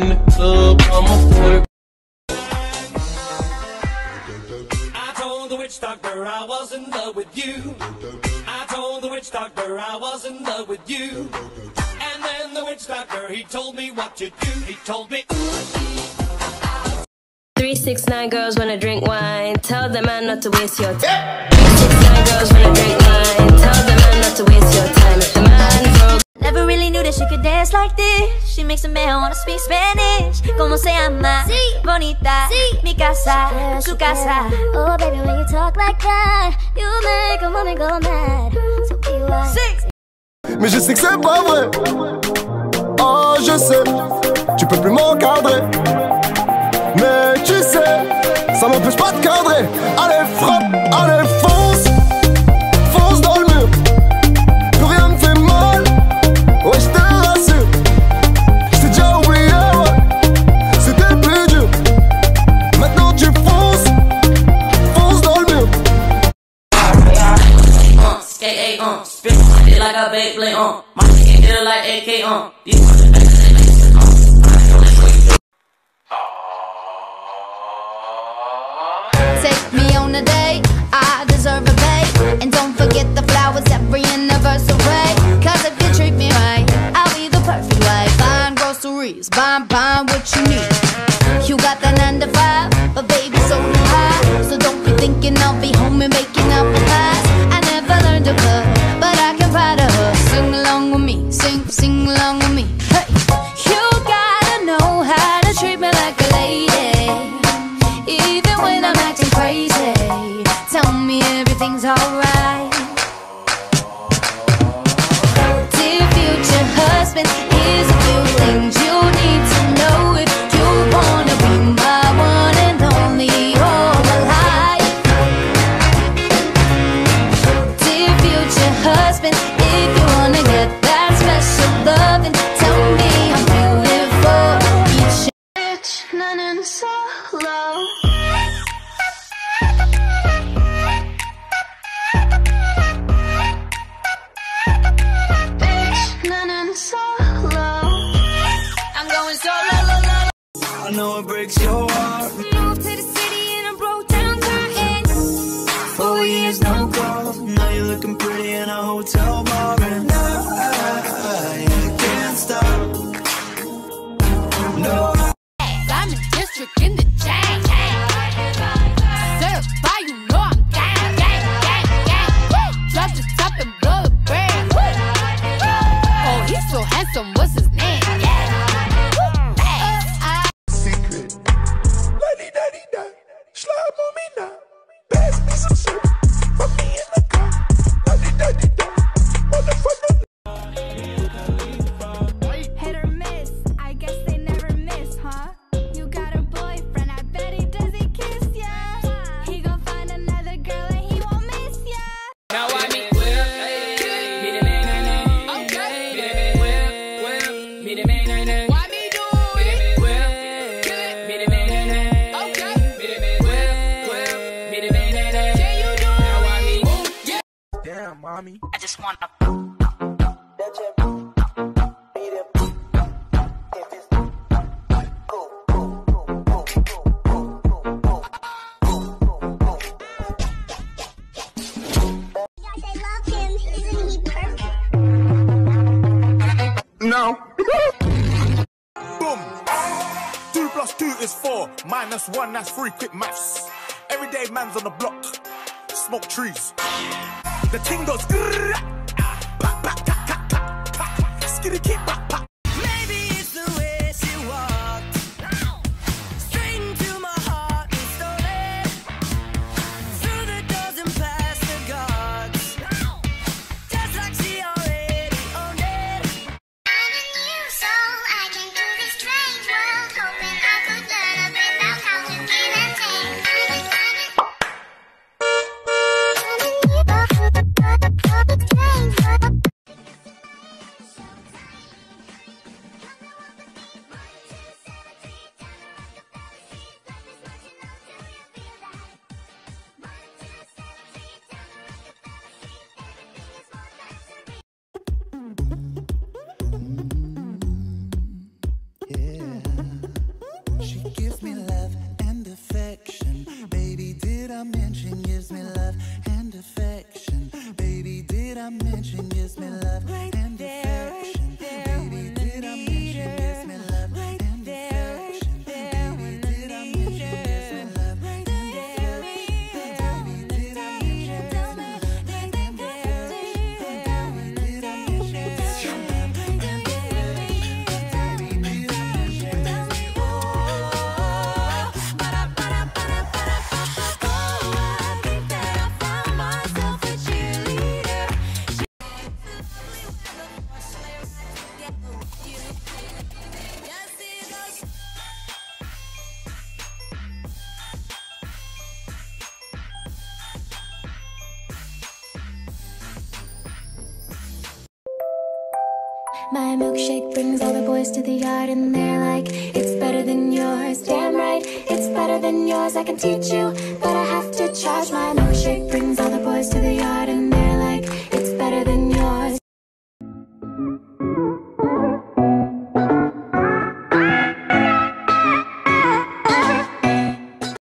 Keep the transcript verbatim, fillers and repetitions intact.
in the club, I'ma work. I told the witch doctor I was in love with you. I told the witch doctor I was in love with you. And then the witch doctor, he told me what to do. He told me, Three, six, nine girls wanna drink wine. Tell the man not to waste your time. Three, six, nine girls wanna drink wine. Tell the man not to waste your time. If the man broke. Never really knew that she could dance like this. She makes a man wanna speak Spanish. Como se llama? Sí. Bonita. Sí. Mi casa. Su casa. Oh baby, when you talk like that, you make a woman go mad. So be wise. Six. Mais je sais que c'est pas vrai. Oh je sais, tu peux plus m'encadrer. Mais tu sais, ça m'empêche pas de cadrer. Allez frappe, allez fonce. Fonce dans le mur. Plus rien me fait mal. Ouais je te rassure. J't'ai déjà oublié ouais. C'était plus dur. Maintenant tu fonces. Fonce dans le mur. Uh, skate eight on, spit it like a Beyblade on. My shit hit it like A K on. Take me on a date, I deserve a bait. And don't forget the flowers every anniversary. Cause if you treat me right, I'll be the perfect wife. Buying groceries, buying, buying what you need. You got that nine to five, but baby so do I. So don't be thinking I'll be home and making up the pies. I never learned to cook, but I can ride a hook. Sing along with me, sing, sing along with me. Hey, you gotta know how to treat me like a lady. Even when I'm acting crazy, tell me everything's alright. Dear future husband, here's a few things you need to know if you wanna be my one and only all my life. Dear future husband, if you wanna get that special loving, tell me I'm beautiful. Each rich, none and solo. I know it breaks your heart. Moved to the city and I broke down crying. Four years no call. Now you're looking pretty in a hotel bar, and I, I can't stop. No. I'm in district in the chain. Certified, you know I'm gang, gang, gang, gang. Drop the top and blow the brand. Oh, he's so handsome, what's his name? Secret. La-di-da-di-da. Slide on me now. Pass me some syrup. Put me in the car. La-di-da-di-da. Motherfucker. Hit or miss, I guess they never miss, huh? You got a boyfriend, I bet he does he kiss ya. He gon' find another girl and he won't miss ya. Now I mean, well, me the man, okay, me the man, well, well, me the man, why me do it? Well, me the man, okay, me the man, well, well, me the man, can you do it? Now I mean, yeah. Damn, mommy. I just wanna. No. Boom! Two plus two is four. Minus one, that's three. Quick maths. Everyday man's on the block. Smoke trees. The ting goes. Grrr, ah, pa, pa, ta, ta, ta, ta. Skitty keep pa, pa. Maybe it's the way she walked. Straight into my heart and stole it. Through the doors and past the guards. Just like she already owned it. I'm a new soul, I came to this strange world, hoping I could learn a bit about how to give and take. I'm a new gives me love and affection. Baby, did I mention gives me love and affection? Baby, did I mention gives me love and affection? Baby, did I mention gives me love and affection? Baby, did I mention gives me love and affection? Baby, did I mention gives me love and affection? Baby, did I mention gives me love and affection? Baby, did I mention gives me My milkshake brings all the boys to the yard and they're like, it's better than yours. Damn right, it's better than yours. I can teach you, but I have to charge. My milkshake brings all the boys to the yard and